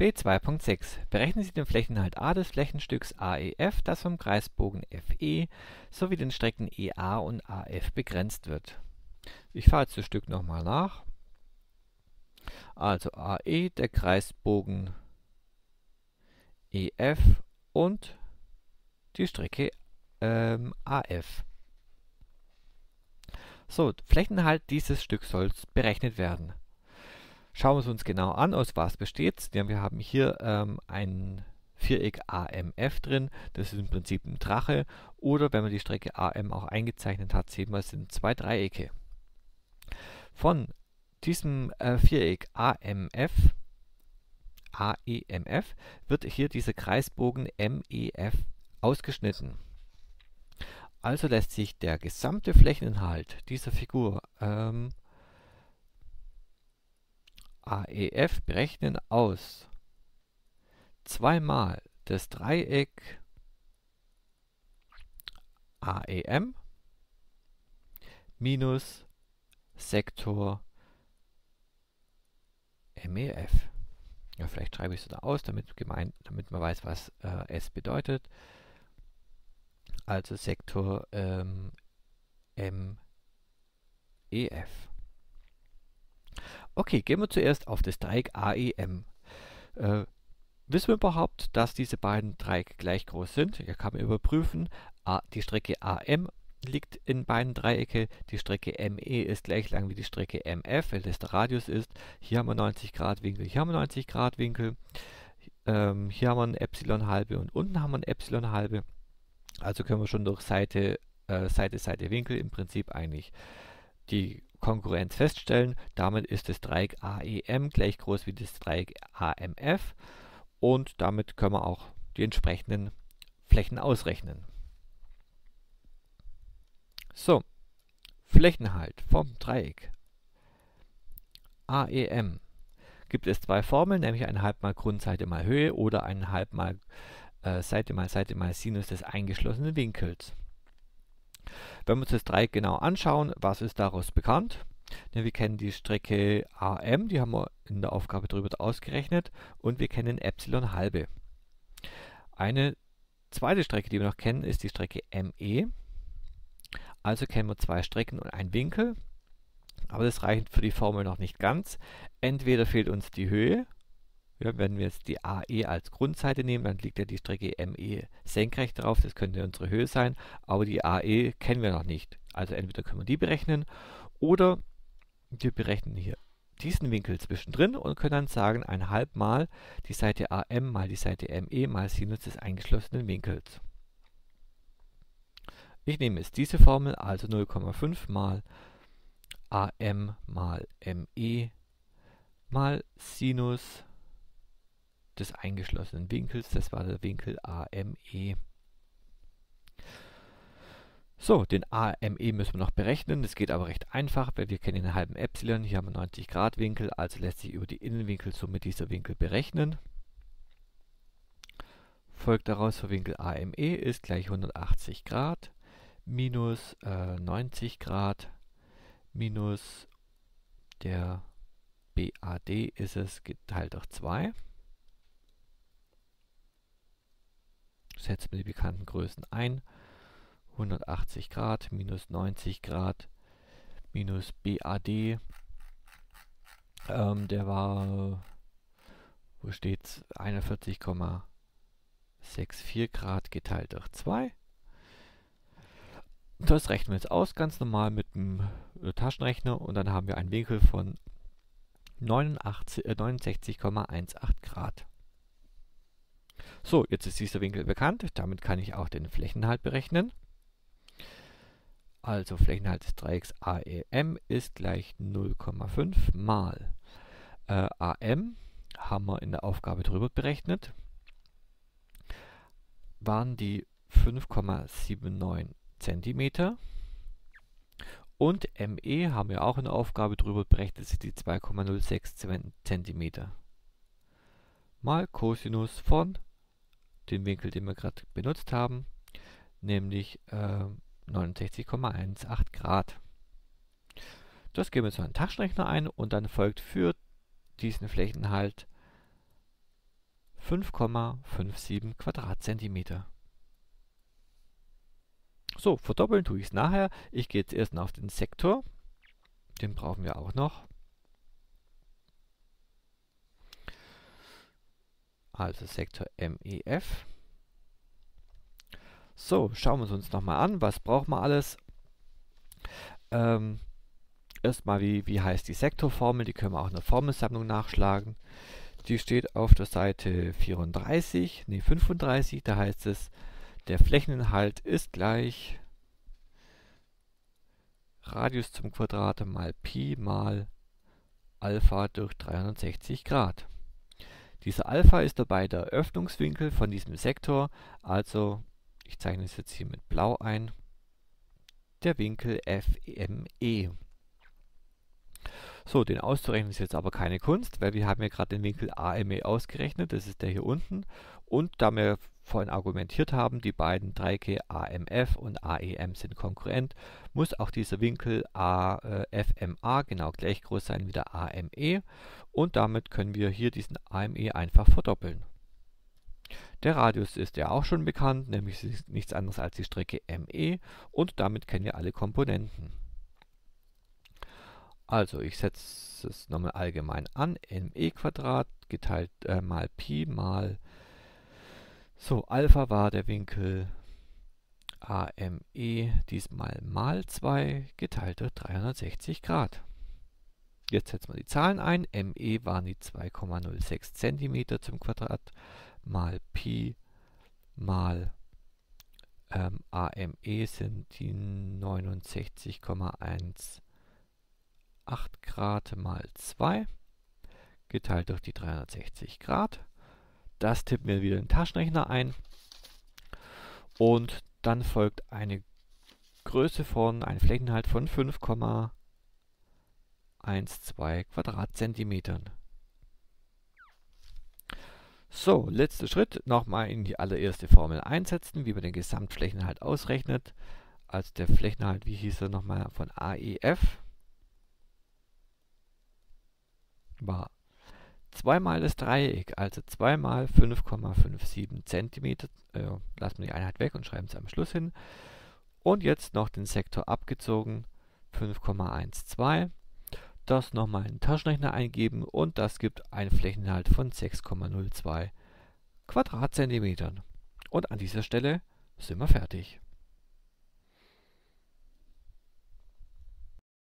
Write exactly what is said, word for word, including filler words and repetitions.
B zwei Punkt sechs. Berechnen Sie den Flächeninhalt A des Flächenstücks A E F, das vom Kreisbogen F E sowie den Strecken E A und A F begrenzt wird. Ich fahre jetzt das Stück nochmal nach. Also A E, der Kreisbogen E F und die Strecke ähm, A F. So, Flächeninhalt dieses Stücks soll berechnet werden. Schauen wir es uns genau an, aus was besteht es. Ja, wir haben hier ähm, ein Viereck A M F drin, das ist im Prinzip ein Drache. Oder wenn man die Strecke A M auch eingezeichnet hat, sehen wir, es sind zwei Dreiecke. Von diesem äh, Viereck A M F, A E M F, wird hier dieser Kreisbogen M E F ausgeschnitten. Also lässt sich der gesamte Flächeninhalt dieser Figur ähm, A E F berechnen aus zweimal das Dreieck A E M minus Sektor M E F. Ja, vielleicht schreibe ich es da aus, damit, gemeint, damit man weiß, was äh, S bedeutet. Also Sektor ähm, M E F. Okay, gehen wir zuerst auf das Dreieck A E M. Äh, wissen wir überhaupt, dass diese beiden Dreiecke gleich groß sind? Hier kann man überprüfen. A, die Strecke A M liegt in beiden Dreiecke, die Strecke M E ist gleich lang wie die Strecke M F, weil das der Radius ist. Hier haben wir neunzig Grad Winkel, hier haben wir neunzig Grad Winkel. Ähm, hier haben wir ein Epsilon halbe und unten haben wir ein Epsilon halbe. Also können wir schon durch Seite, äh, Seite, Seite, Winkel im Prinzip eigentlich die Konkurrenz feststellen. Damit ist das Dreieck A E M gleich groß wie das Dreieck A M F und damit können wir auch die entsprechenden Flächen ausrechnen. So, Flächeninhalt vom Dreieck A E M gibt es zwei Formeln, nämlich eineinhalb mal Grundseite mal Höhe oder eineinhalb mal äh, Seite mal Seite mal Sinus des eingeschlossenen Winkels. Wenn wir uns das Dreieck genau anschauen, was ist daraus bekannt? Ja, wir kennen die Strecke A M, die haben wir in der Aufgabe drüber ausgerechnet, und wir kennen Epsilon halbe. Eine zweite Strecke, die wir noch kennen, ist die Strecke M E. Also kennen wir zwei Strecken und einen Winkel, aber das reicht für die Formel noch nicht ganz. Entweder fehlt uns die Höhe. Ja, wenn wir jetzt die A E als Grundseite nehmen, dann liegt ja die Strecke M E senkrecht drauf, das könnte unsere Höhe sein, aber die A E kennen wir noch nicht. Also entweder können wir die berechnen oder wir berechnen hier diesen Winkel zwischendrin und können dann sagen, eineinhalb mal die Seite A M mal die Seite M E mal Sinus des eingeschlossenen Winkels. Ich nehme jetzt diese Formel, also null Komma fünf mal A M mal M E mal Sinus des eingeschlossenen Winkels, das war der Winkel A M E. So, den A M E müssen wir noch berechnen, das geht aber recht einfach, weil wir kennen den halben Epsilon, hier haben wir neunzig Grad Winkel, also lässt sich über die Innenwinkelsumme dieser Winkel berechnen. Folgt daraus, für Winkel A M E ist gleich hundertachtzig Grad minus äh, neunzig Grad minus der B A D ist es geteilt durch zwei. Setzen wir die bekannten Größen ein. hundertachtzig Grad minus neunzig Grad minus B A D. Ähm, der war, wo steht's? einundvierzig Komma vierundsechzig Grad geteilt durch zwei. Das rechnen wir jetzt aus, ganz normal mit dem äh, Taschenrechner, und dann haben wir einen Winkel von neunundsechzig Komma achtzehn Grad. So, jetzt ist dieser Winkel bekannt, damit kann ich auch den Flächeninhalt berechnen. Also Flächeninhalt des Dreiecks A E M ist gleich null Komma fünf mal äh, A M, haben wir in der Aufgabe drüber berechnet, waren die fünf Komma neunundsiebzig Zentimeter, und M E haben wir auch in der Aufgabe drüber berechnet, sind die zwei Komma null sechs Zentimeter. Mal Cosinus von dem Winkel, den wir gerade benutzt haben, nämlich äh, neunundsechzig Komma achtzehn Grad. Das geben wir jetzt in einen Taschenrechner ein und dann folgt für diesen Flächeninhalt fünf Komma siebenundfünfzig Quadratzentimeter. So, verdoppeln tue ich es nachher. Ich gehe jetzt erst auf den Sektor. Den brauchen wir auch noch. Also Sektor M E F. So, schauen wir es uns nochmal an. Was braucht man alles? Ähm, erstmal, wie, wie heißt die Sektorformel? Die können wir auch in der Formelsammlung nachschlagen. Die steht auf der Seite vierunddreißig, nee fünfunddreißig. Da heißt es, der Flächeninhalt ist gleich Radius zum Quadrat mal Pi mal Alpha durch dreihundertsechzig Grad. Dieser Alpha ist dabei der Öffnungswinkel von diesem Sektor, also ich zeichne es jetzt hier mit Blau ein, der Winkel F M E. So, den auszurechnen ist jetzt aber keine Kunst, weil wir haben ja gerade den Winkel A M E ausgerechnet, das ist der hier unten. Und da wir vorhin argumentiert haben, die beiden Dreiecke A M F und A E M sind konkurrent, muss auch dieser Winkel A, äh, F M A genau gleich groß sein wie der A M E. Und damit können wir hier diesen A M E einfach verdoppeln. Der Radius ist ja auch schon bekannt, nämlich nichts anderes als die Strecke M E, und damit kennen wir alle Komponenten. Also ich setze es nochmal allgemein an, M E Quadrat geteilt äh, mal Pi mal, so Alpha war der Winkel A M E, diesmal mal zwei geteilt durch dreihundertsechzig Grad. Jetzt setzen wir die Zahlen ein, M E waren die zwei Komma null sechs Zentimeter zum Quadrat mal Pi mal ähm, A M E sind die neunundsechzig Komma achtzehn Grad mal zwei geteilt durch die dreihundertsechzig Grad. Das tippen wir wieder in den Taschenrechner ein und dann folgt eine Größe von, ein Flächeninhalt von fünf Komma zwölf Quadratzentimetern. So, letzter Schritt, nochmal in die allererste Formel einsetzen, wie man den Gesamtflächeninhalt ausrechnet. Also der Flächeninhalt, wie hieß er nochmal, von A E F war zwei mal das Dreieck, also zwei mal fünf Komma siebenundfünfzig Zentimeter. Äh, lassen wir die Einheit weg und schreiben es am Schluss hin. Und jetzt noch den Sektor abgezogen, fünf Komma zwölf. Das nochmal in den Taschenrechner eingeben und das gibt einen Flächeninhalt von sechs Komma null zwei Quadratzentimetern. Und an dieser Stelle sind wir fertig.